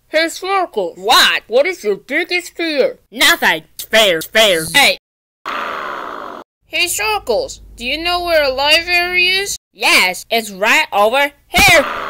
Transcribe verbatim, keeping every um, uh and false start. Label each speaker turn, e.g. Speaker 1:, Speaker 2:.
Speaker 1: Hey, Sparkle.
Speaker 2: What?
Speaker 1: What is your biggest fear?
Speaker 2: Nothing. Fair, fair.
Speaker 1: Hey. Hey, Sparkles. Do you know where a live area is?
Speaker 2: Yes, it's right over here.